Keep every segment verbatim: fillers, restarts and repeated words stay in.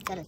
चलो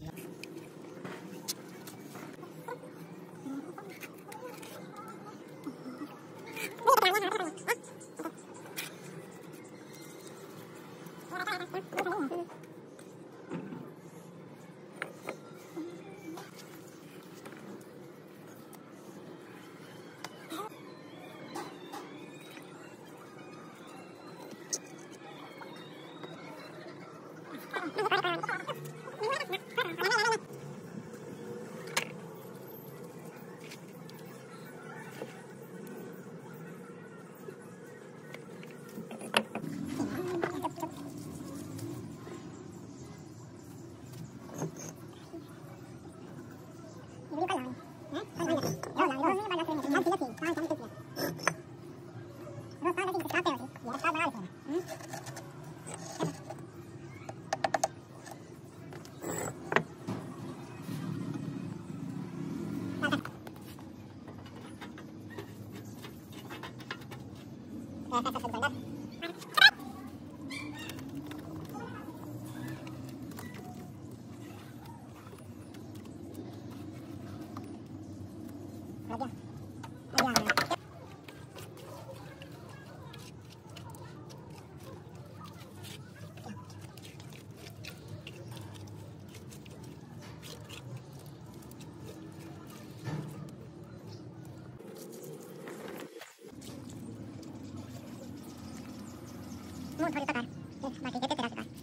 mau थोड़ी पकड़ बाकी कहते तेरा पकड़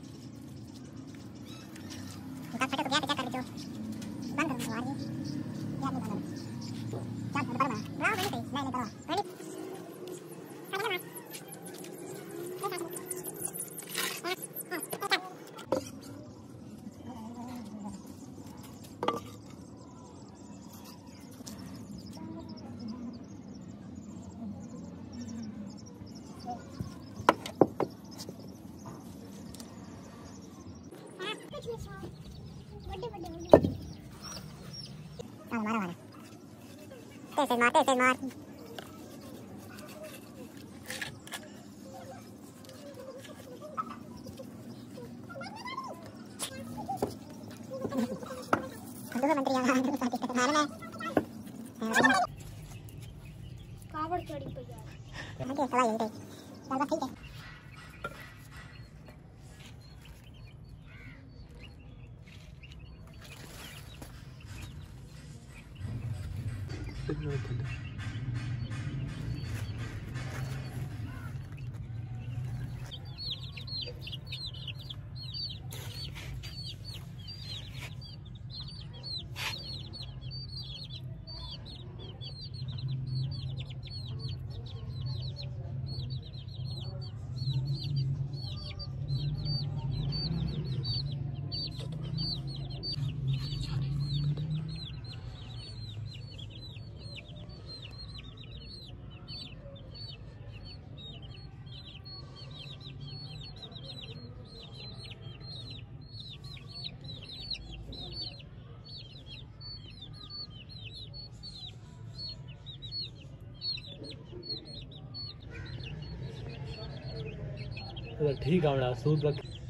उनका फटे तो गया क्या कर रहे हो बंद करो यार ये यार नहीं बंद चल बंद करो ना ब्राउ नहीं नहीं नहीं करो रेडी मारो मारो तेज मार तेज मार दो मंत्री आ रहे हैं साथ ही मारना है कावड़ चढ़ी पे यार हां के सवाल यही चल बस ठीक है No, ठीक है सूद